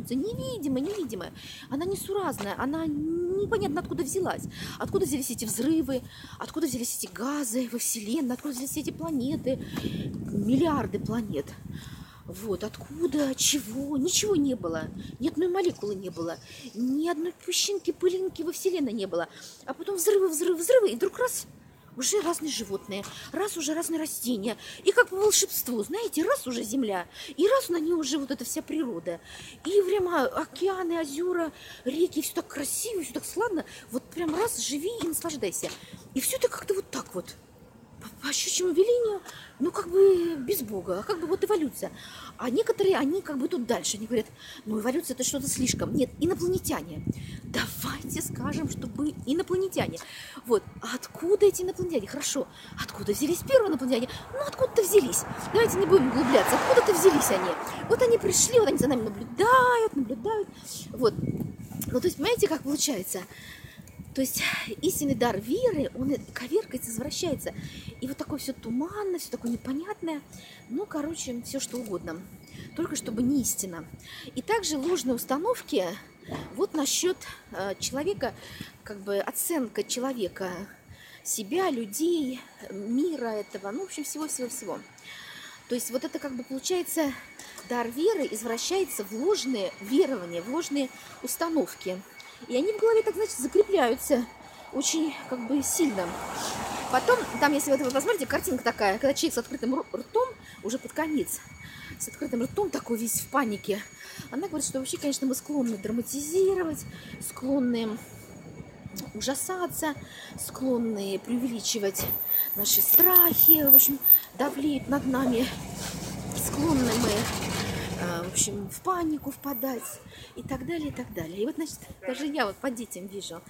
невидимая. Она несуразная, она непонятно откуда взялась. Откуда взялись эти взрывы, откуда взялись эти газы во Вселенной, откуда взялись эти планеты, миллиарды планет. Вот, откуда, чего, ничего не было. Ни одной молекулы не было. Ни одной песчинки, пылинки во Вселенной не было. А потом взрывы, и вдруг раз... Уже разные животные, раз уже разные растения. И как по волшебству, знаете, раз уже земля, и раз на ней уже вот эта вся природа. И прямо океаны, озера, реки, все так красиво, все так сладно. Вот прям раз живи и наслаждайся. И все это как-то вот так вот. По щучьему велению, ну как бы без Бога, а как бы вот эволюция. А некоторые, они как бы тут дальше, они говорят, ну эволюция это что-то слишком. Нет, инопланетяне. Давайте скажем, чтобы инопланетяне. Вот, а откуда эти инопланетяне? Хорошо, откуда взялись первые инопланетяне? Ну откуда-то взялись. Давайте не будем углубляться, откуда-то взялись они. Вот они пришли, вот они за нами наблюдают. Вот, ну то есть, понимаете, как получается? То есть истинный дар веры, он коверкается, извращается. И вот такое все туманное, все такое непонятное. Ну, короче, все что угодно. Только чтобы не истина. И также ложные установки вот насчет человека, как бы оценка человека, себя, людей, мира этого, ну, в общем, всего-всего-всего. То есть вот это как бы получается, дар веры извращается в ложные верования, в ложные установки. И они в голове, так значит, закрепляются очень как бы сильно. Потом, там, если вы посмотрите, картинка такая, когда человек с открытым ртом, уже под конец, с открытым ртом, такой весь в панике, она говорит, что вообще, конечно, мы склонны драматизировать, склонны ужасаться, склонны преувеличивать наши страхи, в общем, давлеют над нами, склонны мы, в общем, в панику впадать и так далее, и так далее. И вот, значит, даже я вот по детям вижу,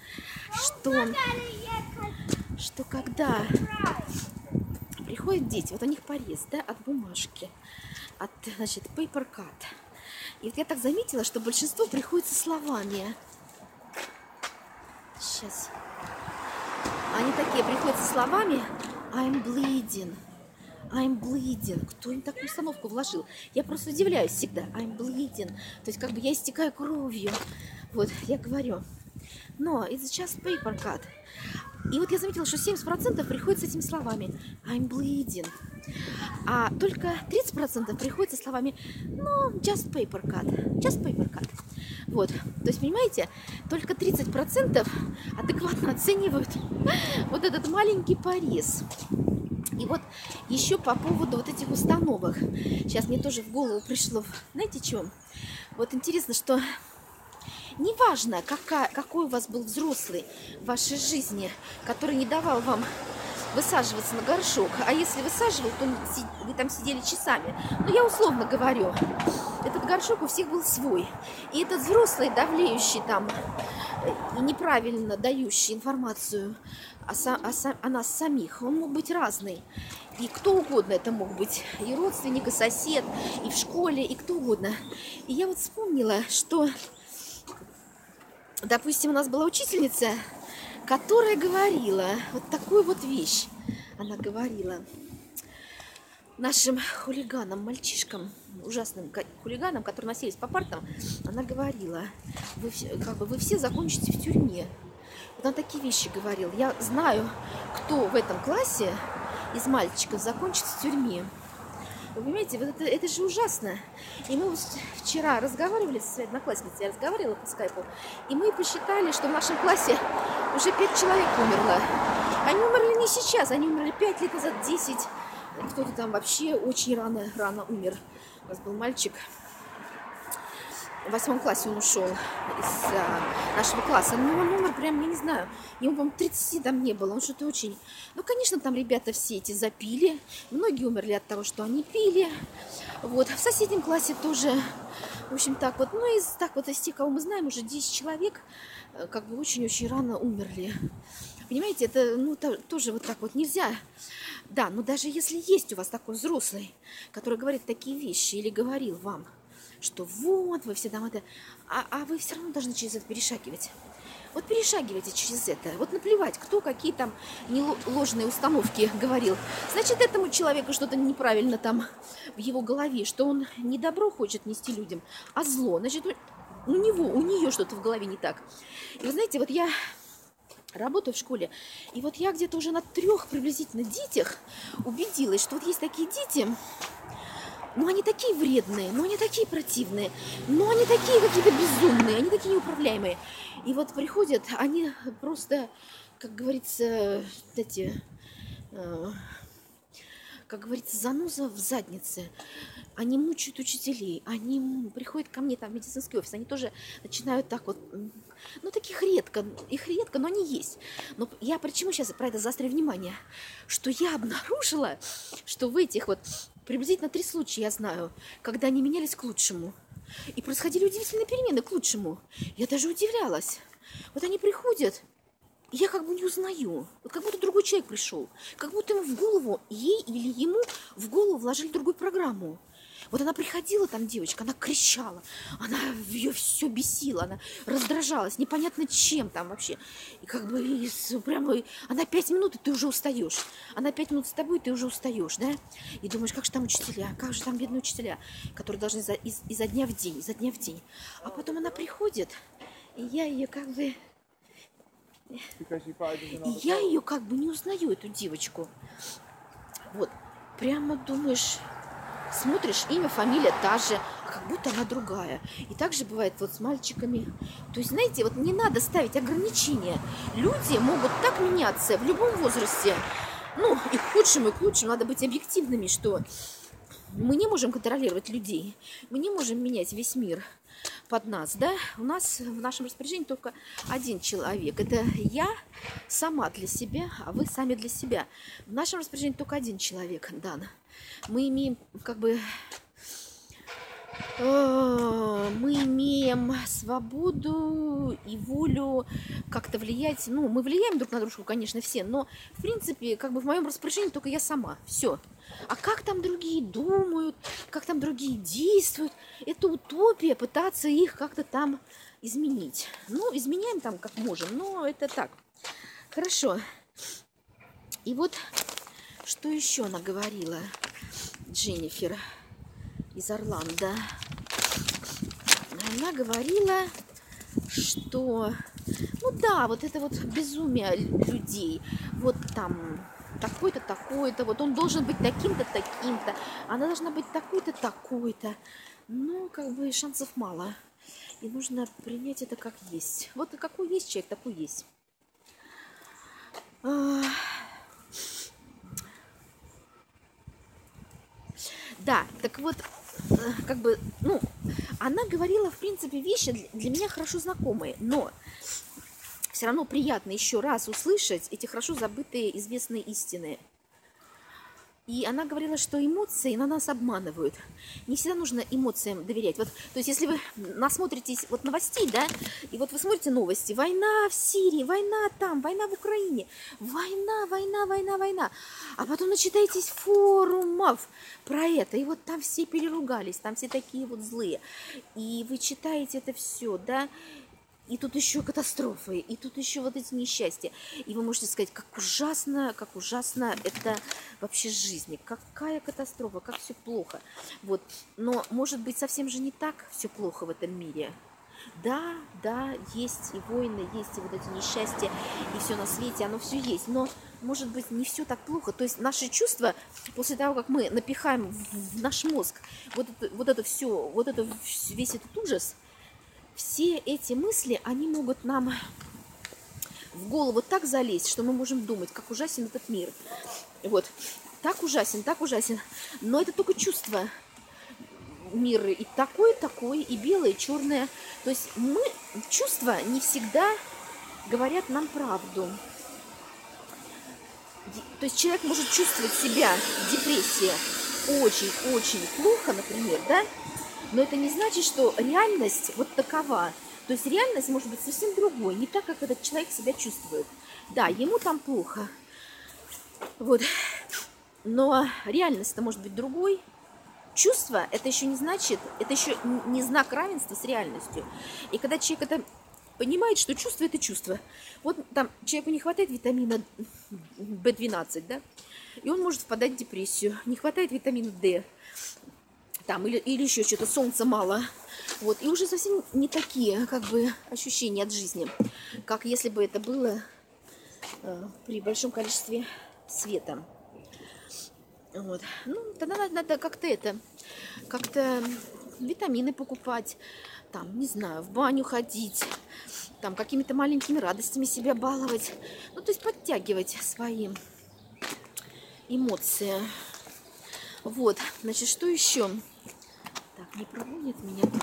что когда приходят дети, вот у них порез, да, от бумажки, от, значит, paper cut. И вот я так заметила, что большинство приходит со словами. Сейчас. Они такие приходят со словами I'm bleeding. I'm bleeding. Кто им такую установку вложил? Я просто удивляюсь всегда. I'm bleeding. То есть как бы я истекаю кровью. Вот, я говорю. Но it's just paper cut. И вот я заметила, что 70% приходит с этими словами I'm bleeding. А только 30% приходит со словами no, just paper cut. Just paper cut. Вот. То есть, понимаете, только 30% адекватно оценивают вот этот маленький порез. И вот еще по поводу вот этих установок. Сейчас мне тоже в голову пришло, знаете, что? Вот интересно, что неважно, какой у вас был взрослый в вашей жизни, который не давал вам высаживаться на горшок. А если высаживал, то вы там сидели часами. Ну, я условно говорю. Этот горшок у всех был свой. И этот взрослый, давлеющий там и неправильно дающий информацию о нас самих, он мог быть разный. И кто угодно это мог быть. И родственник, и сосед, и в школе, и кто угодно. И я вот вспомнила, что, допустим, у нас была учительница, которая говорила вот такую вот вещь. Она говорила нашим хулиганам, мальчишкам, ужасным хулиганам, которые носились по партам, она говорила, вы все закончите в тюрьме. Вот она такие вещи говорила. Я знаю, кто в этом классе из мальчиков закончит в тюрьме. Вы понимаете, вот это же ужасно. И мы вот вчера разговаривали со своей одноклассницей, я разговаривала по скайпу, и мы посчитали, что в нашем классе уже 5 человек умерло. Они умерли не сейчас, они умерли 5 лет назад, 10. Кто-то там вообще очень рано умер. У нас был мальчик. в 8 классе он ушел из нашего класса. Ну, он умер прям, я не знаю, ему, по-моему, 30 там не было. Он что-то очень... Ну, конечно, там ребята все эти запили. Многие умерли от того, что они пили. Вот. В соседнем классе тоже, в общем, так вот. Ну, из тех, кого мы знаем, уже 10 человек как бы очень-очень рано умерли. Понимаете, это, ну, тоже вот так вот нельзя. Да, но даже если есть у вас такой взрослый, который говорит такие вещи или говорил вам, что вот, вы все там это... А вы все равно должны через это перешагивать. Вот перешагивайте через это. Вот наплевать, кто какие там ложные установки говорил. Значит, этому человеку что-то неправильно там в его голове, что он не добро хочет нести людям, а зло. Значит, у нее что-то в голове не так. И вы знаете, вот я работаю в школе, и вот я где-то уже на 3 приблизительно детях убедилась, что вот есть такие дети... Ну, они такие вредные, ну, они такие противные, ну, они такие какие-то безумные, они такие неуправляемые. И вот приходят, они просто, как говорится, как говорится, заноза в заднице. Они мучают учителей, они приходят ко мне там в медицинский офис, они тоже начинают так вот, ну, таких редко, их редко, но они есть. Но я почему сейчас про это заостряю внимание? Что я обнаружила, что в этих вот приблизительно 3 случая я знаю, когда они менялись к лучшему. И происходили удивительные перемены к лучшему. Я даже удивлялась. Вот они приходят, и я как бы не узнаю. Вот как будто другой человек пришел. Как будто ему в голову, ей или ему в голову вложили другую программу. Вот она приходила, там девочка, она кричала, ее все бесило, она раздражалась, непонятно чем там вообще. И как бы прямо, она 5 минут, и ты уже устаешь. Она 5 минут с тобой, и ты уже устаешь, да? И думаешь, как же там учителя, как же там бедные учителя, которые должны изо дня в день, изо дня в день. А потом она приходит, и я ее как бы... И я ее как бы не узнаю, эту девочку. Вот, прямо думаешь... Смотришь, имя, фамилия та же, а как будто она другая. И так же бывает вот с мальчиками. То есть, знаете, вот не надо ставить ограничения. Люди могут так меняться в любом возрасте. Ну, и к худшему, и к лучшему. Надо быть объективными, что мы не можем контролировать людей. Мы не можем менять весь мир под нас, да? У нас в нашем распоряжении только один человек. Это я сама для себя, а вы сами для себя. В нашем распоряжении только один человек, Дан. Мы имеем как бы... Мы имеем свободу и волю как-то влиять. Ну, мы влияем друг на дружку, конечно, все, но, в принципе, как бы в моем распоряжении только я сама. Все. А как там другие думают, как там другие действуют, это утопия, пытаться их как-то там изменить. Ну, изменяем там как можем, но это так. Хорошо. И вот, что еще она говорила, Дженнифер из Орландо. Она говорила, что, ну да, вот это вот безумие людей, вот там такой-то, такой-то, вот он должен быть таким-то, таким-то, она должна быть такой-то, такой-то. Ну, как бы шансов мало. И нужно принять это как есть. Вот какой есть человек, такой есть. Да, так вот, как бы, ну, она говорила, в принципе, вещи для меня хорошо знакомые, но все равно приятно еще раз услышать эти хорошо забытые известные истины. И она говорила, что эмоции на нас обманывают. Не всегда нужно эмоциям доверять. Вот, то есть, если вы насмотритесь вот новостей, да, и вот вы смотрите новости, война в Сирии, война там, война в Украине, война, война, война, война, а потом начитаетесь форумов про это, и вот там все переругались, там все такие вот злые, и вы читаете это все, да, и тут еще катастрофы, и тут еще вот эти несчастья. И вы можете сказать, как ужасно это вообще жизнь. Какая катастрофа, как все плохо. Вот. Но, может быть, совсем же не так все плохо в этом мире. Да, есть и войны, есть и вот эти несчастья, и все на свете, оно все есть. Но, может быть, не все так плохо. То есть наши чувства, после того, как мы напихаем в наш мозг вот это все, весь этот ужас, все эти мысли, они могут нам в голову так залезть, что мы можем думать, как ужасен этот мир. Вот. Так ужасен. Но это только чувство. мир и такой, и белое, и черное. То есть чувства не всегда говорят нам правду. То есть человек может чувствовать себя в депрессии очень-очень плохо, например, да? Но это не значит, что реальность вот такова. То есть реальность может быть совсем другой, не так, как этот человек себя чувствует. Да, ему там плохо. Вот. Но реальность-то может быть другой. Чувство – это еще не значит, это еще не знак равенства с реальностью. И когда человек это понимает, что чувство – это чувство. Вот там человеку не хватает витамина В12, да, и он может впадать в депрессию. Не хватает витамина D, там, или еще что-то, солнца мало. Вот, и уже совсем не такие, как бы, ощущения от жизни, как если бы это было при большом количестве света. Вот. Ну, тогда надо как-то витамины покупать, там, не знаю, в баню ходить, там, какими-то маленькими радостями себя баловать. Ну, то есть подтягивать свои эмоции. Вот, значит, что еще? Так, не прогонит меня тут.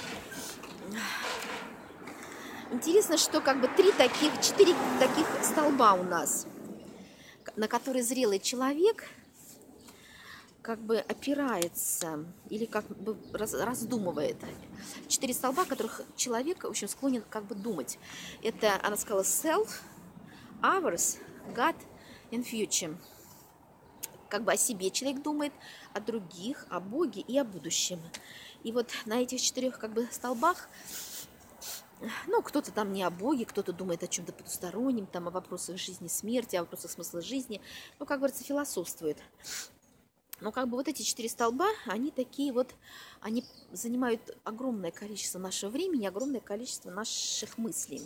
Интересно, что как бы 4 таких столба у нас, на которые зрелый человек как бы опирается или как бы раздумывает. 4 столба, о которых человек, в общем, склонен как бы думать. Это, она сказала, self, others, God and future. Как бы о себе человек думает, о других, о Боге и о будущем. И вот на этих 4 как бы столбах, ну, кто-то там не о Боге, кто-то думает о чем-то потустороннем, там о вопросах жизни, смерти, о вопросах смысла жизни. Ну, как говорится, философствует. Но как бы вот эти 4 столба, они такие вот, они занимают огромное количество нашего времени, огромное количество наших мыслей.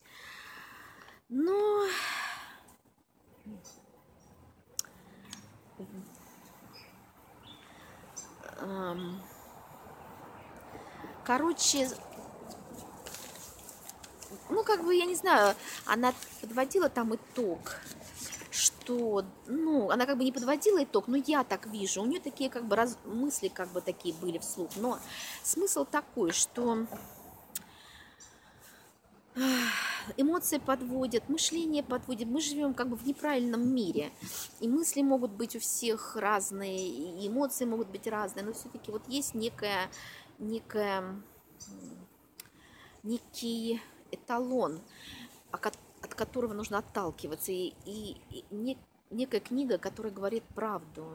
Но короче, ну, как бы, я не знаю, она подводила там итог, что, ну, она как бы не подводила итог, но я так вижу, у нее такие как бы мысли как бы такие были вслух, но смысл такой, что эмоции подводят, мышление подводит, мы живем как бы в неправильном мире, и мысли могут быть у всех разные, и эмоции могут быть разные, но все-таки вот есть некий эталон, от которого нужно отталкиваться, и некая книга, которая говорит правду.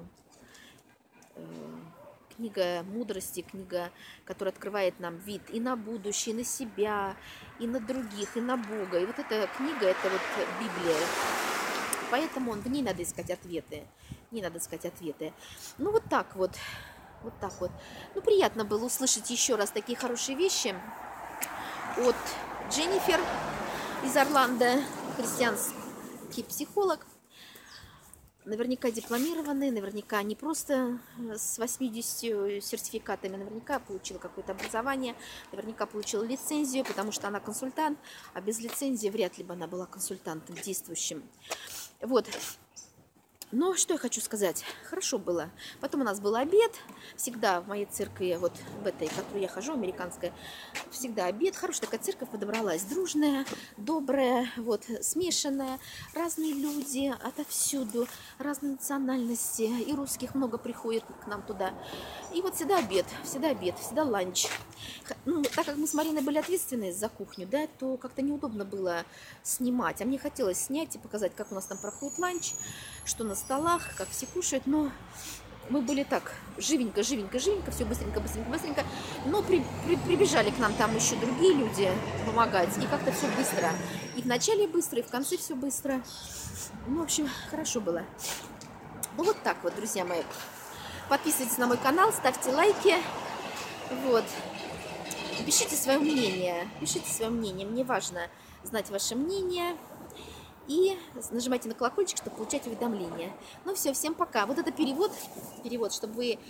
Книга мудрости, книга, которая открывает нам вид и на будущее, и на себя, и на других, и на Бога. И вот эта книга, это вот Библия. Поэтому в ней надо искать ответы. Не надо искать ответы. Ну, вот так вот. Вот так вот. Ну, приятно было услышать еще раз такие хорошие вещи от Дженнифер из Орландо, христианский психолог. Наверняка дипломированный, наверняка не просто с 80 сертификатами, наверняка получила какое-то образование, наверняка получила лицензию, потому что она консультант, а без лицензии вряд ли бы она была консультантом действующим. Вот. Но что я хочу сказать? Хорошо было. Потом у нас был обед. Всегда в моей церкви, вот в этой, в которую я хожу, американская, всегда обед. Хорошая такая церковь подобралась. Дружная, добрая, вот, смешанная. Разные люди отовсюду, разные национальности. И русских много приходит к нам туда. И вот всегда обед, всегда ланч. Ну, так как мы с Мариной были ответственны за кухню, да, то как-то неудобно было снимать. А мне хотелось снять и показать, как у нас там проходит ланч, что на столах, как все кушают, но мы были так, живенько, все быстренько, но прибежали к нам там еще другие люди помогать, и как-то все быстро. И в начале быстро, и в конце все быстро. Ну, в общем, хорошо было. Ну, вот так вот, друзья мои. Подписывайтесь на мой канал, ставьте лайки, вот. Пишите свое мнение, мне важно знать ваше мнение. И нажимайте на колокольчик, чтобы получать уведомления. Ну все, всем пока. Вот это перевод, чтобы вы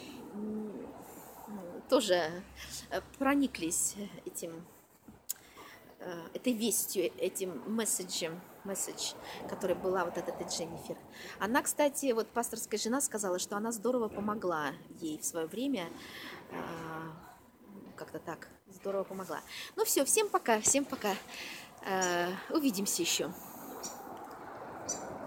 тоже прониклись этой вестью, этим месседжем. месседж, которая была вот от этой Дженнифер. Она, кстати, вот пасторская жена сказала, что она здорово помогла ей в свое время. Как-то так, здорово помогла. Ну все, всем пока, всем пока. Увидимся еще.